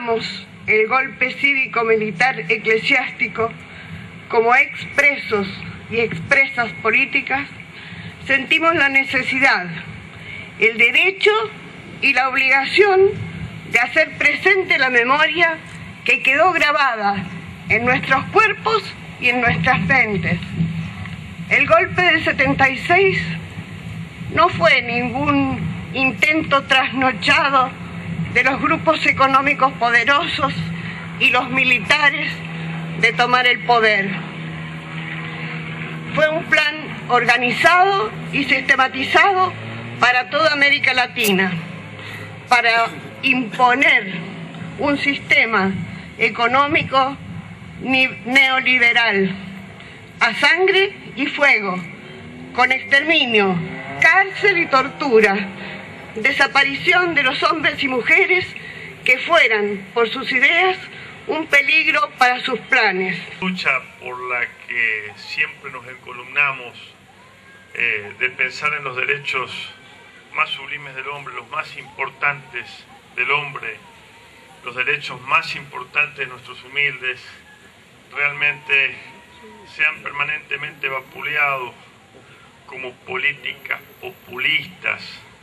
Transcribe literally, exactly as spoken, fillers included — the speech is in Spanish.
condenamos el golpe cívico-militar eclesiástico como expresos y expresas políticas, sentimos la necesidad, el derecho y la obligación de hacer presente la memoria que quedó grabada en nuestros cuerpos y en nuestras mentes. El golpe del setenta y seis no fue ningún intento trasnochado de los grupos económicos poderosos y los militares de tomar el poder. Fue un plan organizado y sistematizado para toda América Latina, para imponer un sistema económico neoliberal a sangre y fuego, con exterminio, cárcel y tortura, desaparición de los hombres y mujeres que fueran, por sus ideas, un peligro para sus planes. Lucha por la que siempre nos encolumnamos eh, de pensar en los derechos más sublimes del hombre, los más importantes del hombre, los derechos más importantes de nuestros humildes, realmente sean permanentemente vapuleados como políticas populistas